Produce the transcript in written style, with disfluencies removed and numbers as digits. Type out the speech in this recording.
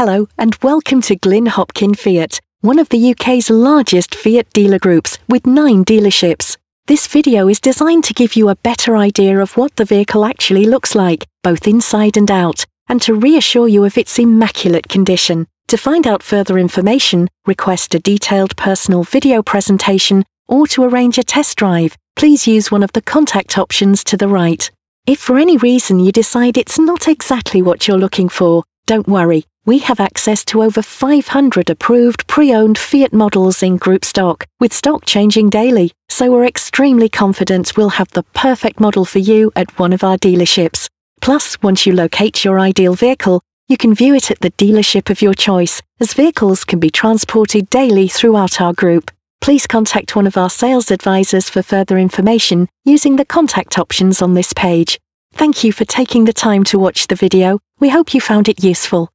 Hello and welcome to Glyn Hopkin Fiat, one of the UK's largest Fiat dealer groups with 9 dealerships. This video is designed to give you a better idea of what the vehicle actually looks like, both inside and out, and to reassure you of its immaculate condition. To find out further information, request a detailed personal video presentation, or to arrange a test drive, please use one of the contact options to the right. If for any reason you decide it's not exactly what you're looking for, don't worry. We have access to over 500 approved pre-owned Fiat models in group stock, with stock changing daily, so we're extremely confident we'll have the perfect model for you at one of our dealerships. Plus, once you locate your ideal vehicle, you can view it at the dealership of your choice, as vehicles can be transported daily throughout our group. Please contact one of our sales advisors for further information using the contact options on this page. Thank you for taking the time to watch the video. We hope you found it useful.